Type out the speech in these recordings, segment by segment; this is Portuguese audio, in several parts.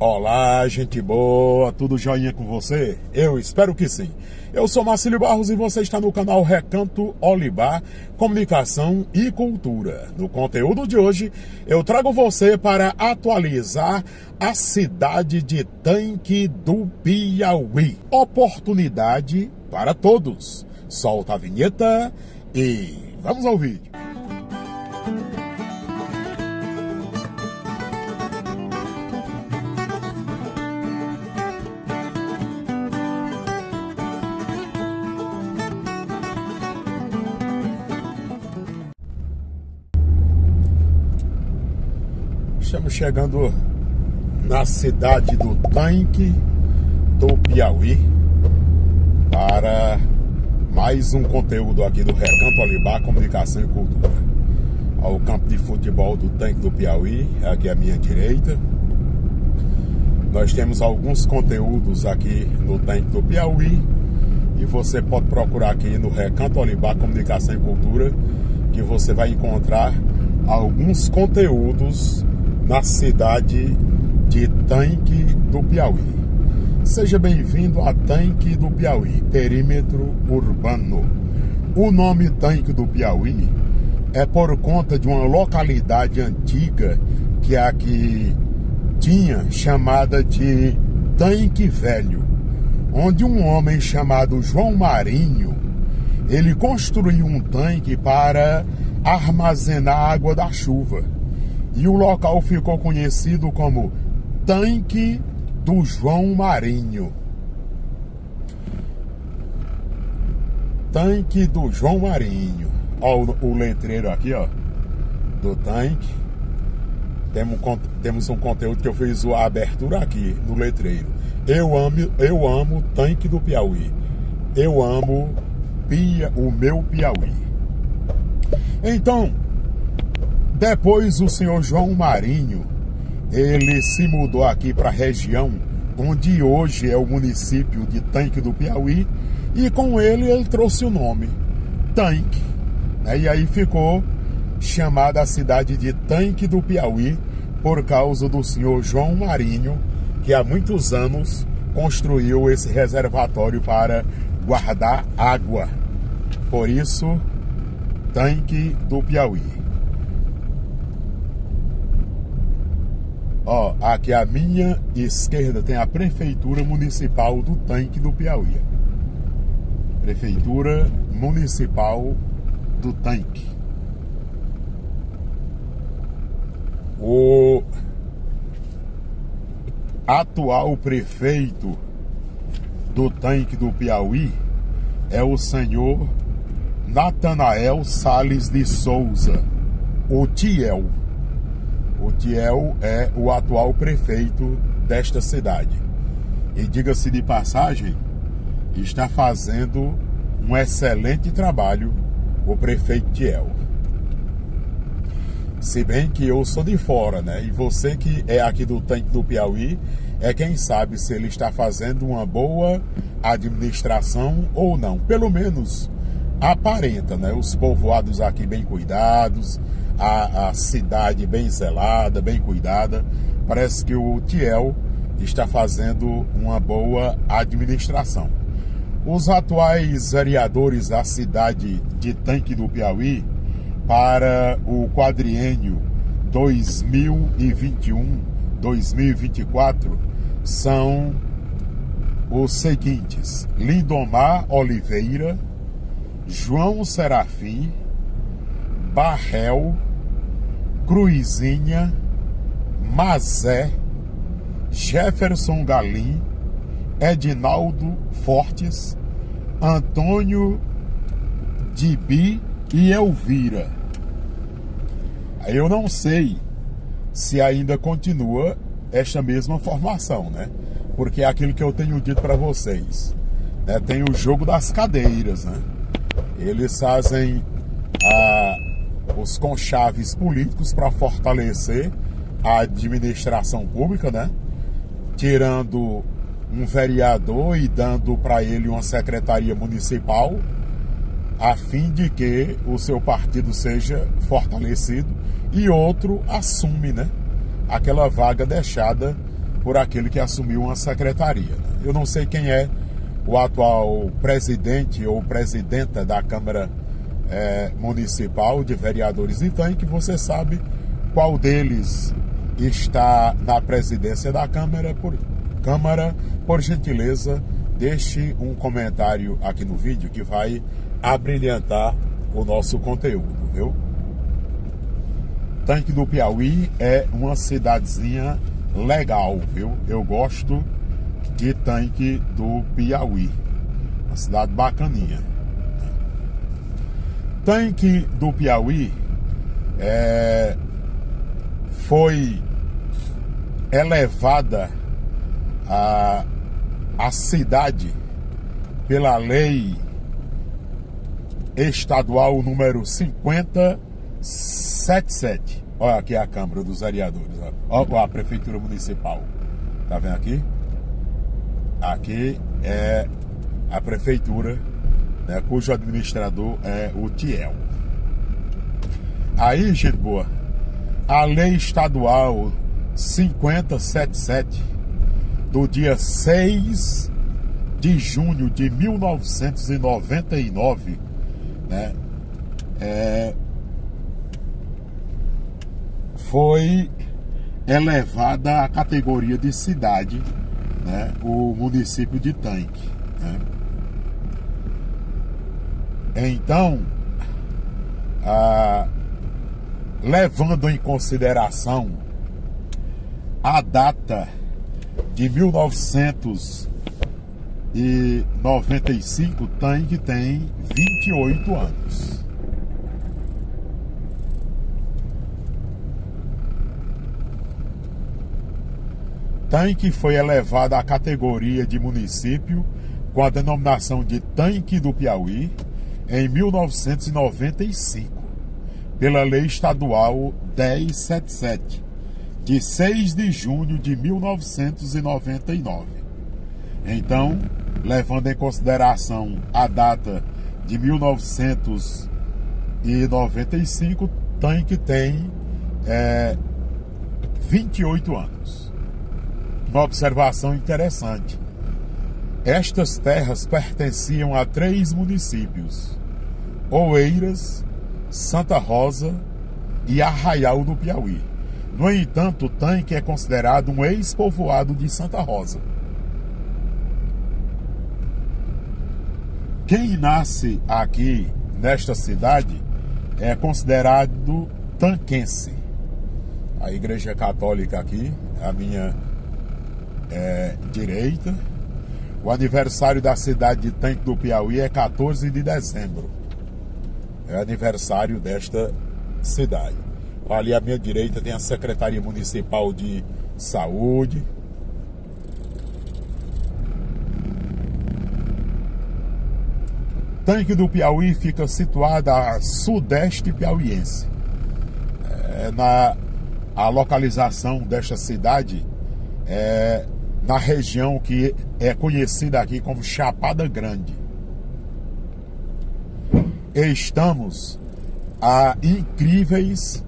Olá, gente boa, tudo joinha com você? Eu espero que sim. Eu sou Marcílio Barros e você está no canal Recanto Olibar, Comunicação e Cultura. No conteúdo de hoje, eu trago você para atualizar a cidade de Tanque do Piauí. Oportunidade para todos. Solta a vinheta e vamos ao vídeo. Estamos chegando na cidade do Tanque do Piauí para mais um conteúdo aqui do Recanto Olibar, Comunicação e Cultura. Ao campo de futebol do Tanque do Piauí, aqui à minha direita. Nós temos alguns conteúdos aqui no Tanque do Piauí e você pode procurar aqui no Recanto Olibar, Comunicação e Cultura, que você vai encontrar alguns conteúdos na cidade de Tanque do Piauí. Seja bem-vindo a Tanque do Piauí, perímetro urbano. O nome Tanque do Piauí é por conta de uma localidade antiga que aqui tinha, chamada de Tanque Velho, onde um homem chamado João Marinho, ele construiu um tanque para armazenar a água da chuva. E o local ficou conhecido como Tanque do João Marinho. Tanque do João Marinho. Ó, o letreiro aqui, ó, do tanque. Temos um conteúdo que eu fiz a abertura aqui no letreiro. Eu amo Tanque do Piauí. Eu amo o meu Piauí. Então, depois o senhor João Marinho, ele se mudou aqui para a região onde hoje é o município de Tanque do Piauí, e com ele trouxe o nome Tanque, né? E aí ficou chamada a cidade de Tanque do Piauí por causa do senhor João Marinho, que há muitos anos construiu esse reservatório para guardar água. Por isso, Tanque do Piauí. Ó, aqui à minha esquerda tem a Prefeitura Municipal do Tanque do Piauí. Prefeitura Municipal do Tanque. O atual prefeito do Tanque do Piauí é o senhor Natanael Salles de Souza, o Tiel. O Tiel é o atual prefeito desta cidade. E diga-se de passagem, está fazendo um excelente trabalho o prefeito Tiel. Se bem que eu sou de fora, né? E você que é aqui do Tanque do Piauí é quem sabe se ele está fazendo uma boa administração ou não. Pelo menos aparenta, né? Os povoados aqui bem cuidados, a cidade bem zelada, bem cuidada. Parece que o Tiel está fazendo uma boa administração. Os atuais vereadores da cidade de Tanque do Piauí para o quadriênio 2021-2024 são os seguintes: Lindomar Oliveira, João Serafim, Barrel, Cruizinha, Mazé, Jefferson Galim, Edinaldo Fortes, Antônio Dibi e Elvira. Eu não sei se ainda continua esta mesma formação, né? Porque é aquilo que eu tenho dito para vocês, né? Tem o jogo das cadeiras, né? Eles fazem os conchaves políticos para fortalecer a administração pública, né? Tirando um vereador e dando para ele uma secretaria municipal, a fim de que o seu partido seja fortalecido, e outro assume, né, aquela vaga deixada por aquele que assumiu uma secretaria. Eu não sei quem é o atual presidente ou presidenta da Câmara Municipal de Vereadores de Tanque. Você sabe qual deles está na presidência da Câmara? Por gentileza, deixe um comentário aqui no vídeo que vai abrilhantar o nosso conteúdo, viu? Tanque do Piauí é uma cidadezinha legal, viu? Eu gosto de Tanque do Piauí, uma cidade bacaninha. Tanque do Piauí foi elevada a cidade pela lei estadual número 5077. Olha aqui a Câmara dos Vereadores, olha a Prefeitura Municipal, tá vendo aqui? Aqui é a Prefeitura, né, cujo administrador é o Tiel. Aí, gente boa, a lei estadual 5077 do dia 6 de junho de 1999, né, foi elevada à categoria de cidade, né, o município de Tanque, né? Então, levando em consideração a data de 1995, Tanque tem 28 anos. Tanque foi elevado à categoria de município com a denominação de Tanque do Piauí em 1995, pela Lei Estadual 1077, de 6 de junho de 1999. Então, levando em consideração a data de 1995, Tanque tem 28 anos. Uma observação interessante: estas terras pertenciam a 3 municípios: Oeiras, Santa Rosa e Arraial do Piauí. No entanto, Tanque é considerado um ex-povoado de Santa Rosa. Quem nasce aqui nesta cidade é considerado tanquense. A Igreja Católica aqui, a minha direita. O aniversário da cidade de Tanque do Piauí é 14 de dezembro. É aniversário desta cidade. Ali à minha direita tem a Secretaria Municipal de Saúde. Tanque do Piauí fica situada a sudeste piauiense. A localização desta cidade é na região que é conhecida aqui como Chapada Grande. Estamos a incríveis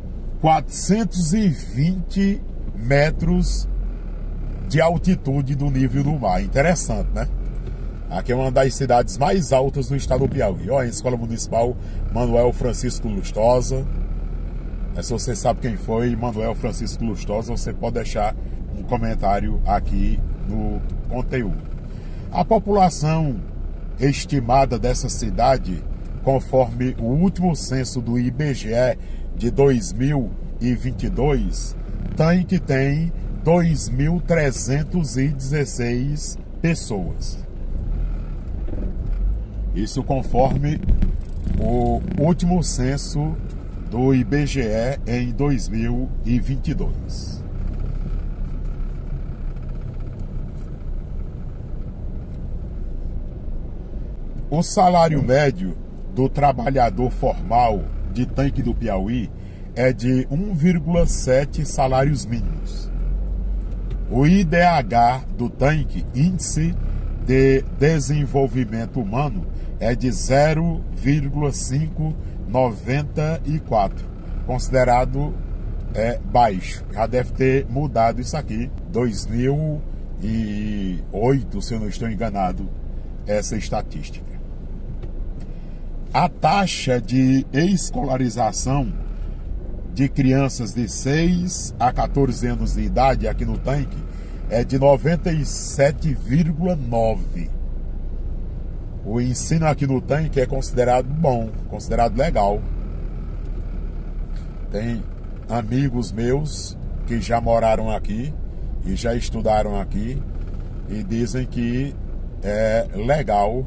420 metros de altitude do nível do mar. Interessante, né? Aqui é uma das cidades mais altas do estado do Piauí. Olha, a Escola Municipal Manuel Francisco Lustosa. Se você sabe quem foi Manuel Francisco Lustosa, você pode deixar um comentário aqui no conteúdo. A população estimada dessa cidade, conforme o último censo do IBGE de 2022, Tanque tem 2.316 pessoas. Isso conforme o último censo do IBGE em 2022. O salário médio do trabalhador formal de Tanque do Piauí é de 1,7 salários mínimos. O IDH do Tanque, Índice de Desenvolvimento Humano, é de 0,594, considerado baixo. Já deve ter mudado isso aqui. 2008, se eu não estou enganado, essa estatística. A taxa de escolarização de crianças de 6 a 14 anos de idade aqui no tanque é de 97,9%. O ensino aqui no tanque é considerado bom, considerado legal. Tem amigos meus que já moraram aqui e já estudaram aqui e dizem que é legal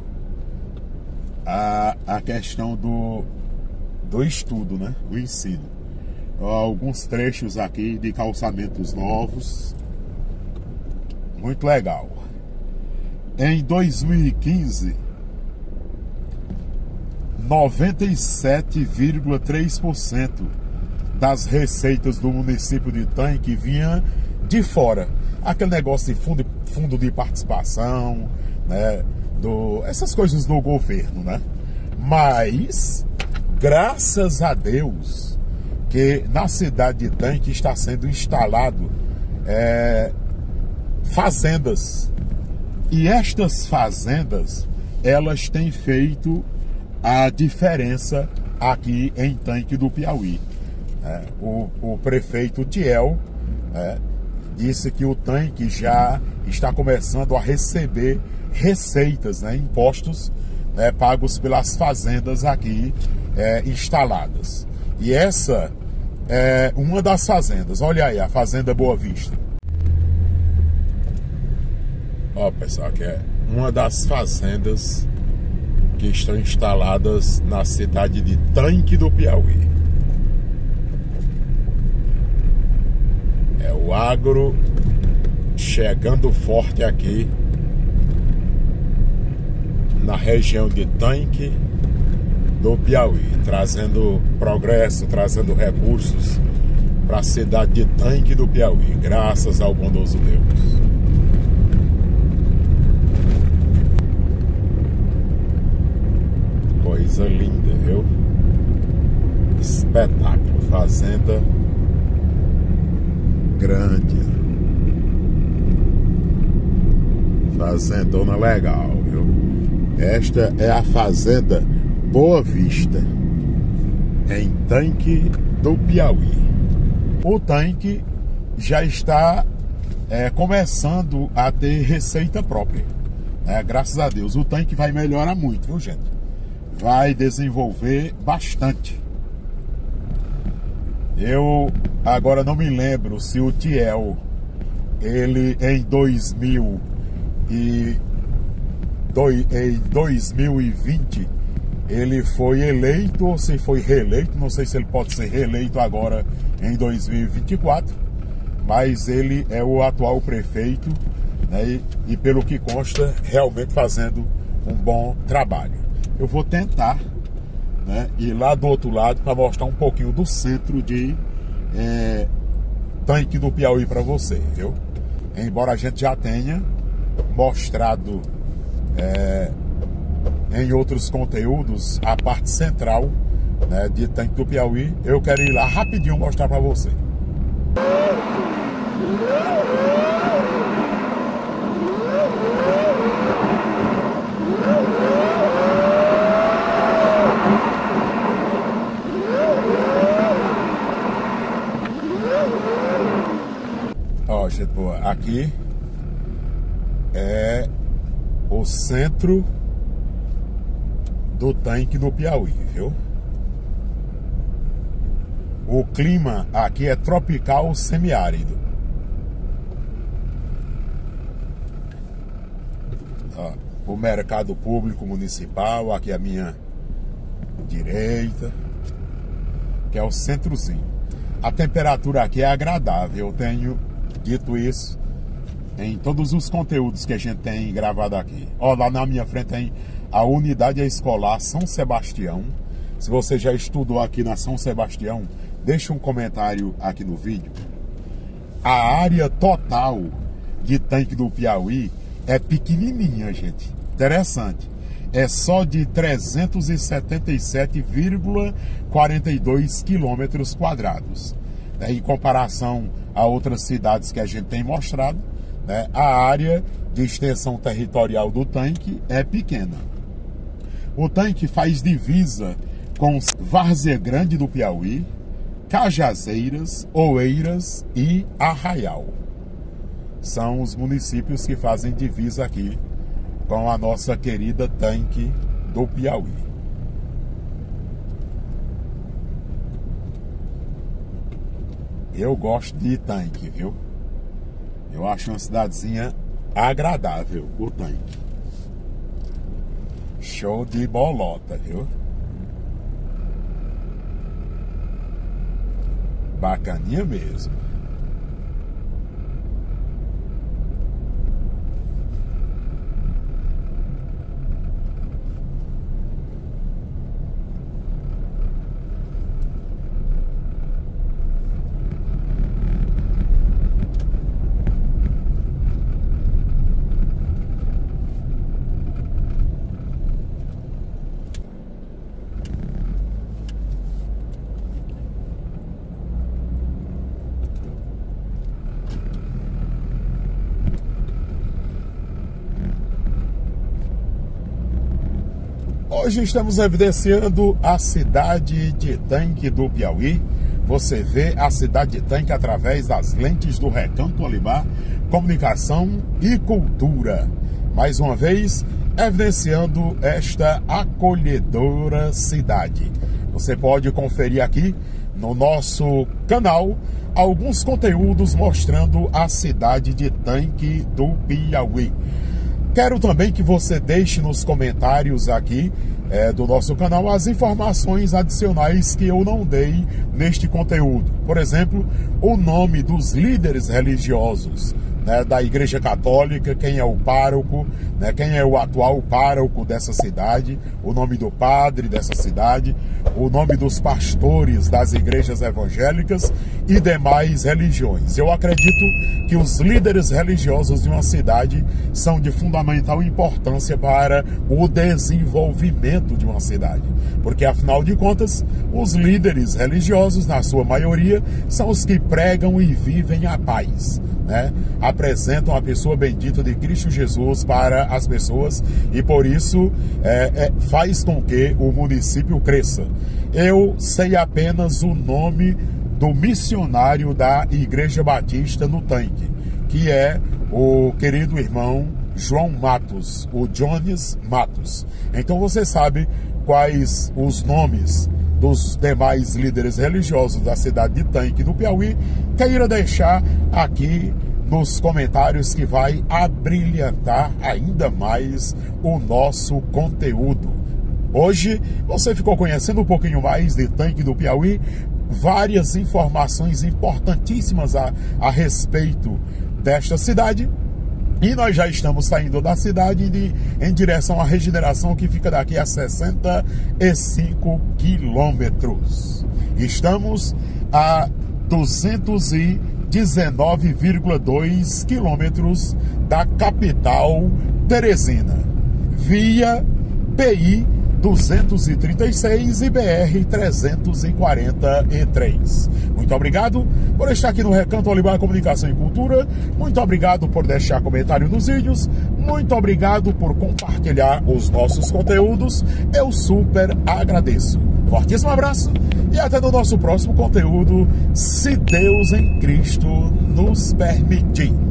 a questão do estudo, né? O ensino. Alguns trechos aqui de calçamentos novos. Muito legal. Em 2015, 97,3% das receitas do município de Tanque vinha de fora. Aquele negócio de fundo de participação, né? Essas coisas do governo, né? Mas, graças a Deus, que na cidade de Tanque está sendo instalado fazendas. E estas fazendas, elas têm feito a diferença aqui em Tanque do Piauí. O prefeito Tiel disse que o Tanque já está começando a receber receitas, né, impostos pagos pelas fazendas aqui instaladas. E essa é uma das fazendas. Olha aí, a Fazenda Boa Vista. Ó, pessoal, que é uma das fazendas que estão instaladas na cidade de Tanque do Piauí. É o agro chegando forte aqui na região de Tanque do Piauí, trazendo progresso, trazendo recursos para a cidade de Tanque do Piauí, graças ao bondoso Deus. Coisa linda, viu? Espetáculo. Fazenda grande. Fazendona legal, viu? Esta é a Fazenda Boa Vista, em Tanque do Piauí. O Tanque já está começando a ter receita própria. Graças a Deus. O Tanque vai melhorar muito, viu, gente? Vai desenvolver bastante. Eu agora não me lembro se o Tiel, ele em 2020, ele foi eleito ou se foi reeleito. Não sei se ele pode ser reeleito agora em 2024, mas ele é o atual prefeito, né, e pelo que consta, realmente fazendo um bom trabalho. Eu vou tentar, né, ir lá do outro lado para mostrar um pouquinho do centro de Tanque do Piauí para você, viu? Embora a gente já tenha mostrado em outros conteúdos a parte central, né, de Tanque do Piauí, eu quero ir lá rapidinho mostrar para você. Ó, gente boa, aqui é o centro do Tanque do Piauí, viu? O clima aqui é tropical semiárido. Ó, o mercado público municipal, aqui à minha direita, que é o centrozinho. A temperatura aqui é agradável, eu tenho dito isso em todos os conteúdos que a gente tem gravado aqui. Ó, lá na minha frente tem a unidade escolar São Sebastião. Se você já estudou aqui na São Sebastião, deixa um comentário aqui no vídeo. A área total de Tanque do Piauí é pequenininha, gente. Interessante. É só de 377,42 quilômetros quadrados. Em comparação a outras cidades que a gente tem mostrado, né, a área de extensão territorial do tanque é pequena. O tanque faz divisa com Várzea Grande do Piauí, Cajazeiras, Oeiras e Arraial. São os municípios que fazem divisa aqui com a nossa querida Tanque do Piauí. Eu gosto de Tanque, viu? Eu acho uma cidadezinha agradável, o Tanque. Show de bolota, viu? Bacaninha mesmo. Hoje estamos evidenciando a cidade de Tanque do Piauí. Você vê a cidade de Tanque através das lentes do Recanto Olibar, comunicação e cultura. Mais uma vez, evidenciando esta acolhedora cidade. Você pode conferir aqui no nosso canal alguns conteúdos mostrando a cidade de Tanque do Piauí. Quero também que você deixe nos comentários aqui do nosso canal as informações adicionais que eu não dei neste conteúdo. Por exemplo, o nome dos líderes religiosos, né, da Igreja Católica, quem é o pároco, né, quem é o atual pároco dessa cidade, o nome do padre dessa cidade, o nome dos pastores das igrejas evangélicas e demais religiões. Eu acredito que os líderes religiosos de uma cidade são de fundamental importância para o desenvolvimento de uma cidade, porque afinal de contas, os líderes religiosos, na sua maioria, são os que pregam e vivem a paz, né? Apresentam a pessoa bendita de Cristo Jesus para as pessoas e por isso faz com que o município cresça. Eu sei apenas o nome do missionário da Igreja Batista no Tanque, que é o querido irmão João Matos, o Jones Matos. Então você sabe quais os nomes dos demais líderes religiosos da cidade de Tanque do Piauí, queira deixar aqui nos comentários que vai abrilhantar ainda mais o nosso conteúdo. Hoje você ficou conhecendo um pouquinho mais de Tanque do Piauí, várias informações importantíssimas a respeito desta cidade. E nós já estamos saindo da cidade em direção à Regeneração, que fica daqui a 65 quilômetros. Estamos a 219,2 quilômetros da capital Teresina, via PI 236 e BR 343. Muito obrigado por estar aqui no Recanto Olibar Comunicação e Cultura. Muito obrigado por deixar comentário nos vídeos. Muito obrigado por compartilhar os nossos conteúdos. Eu super agradeço. Fortíssimo abraço e até no nosso próximo conteúdo, se Deus em Cristo nos permitir.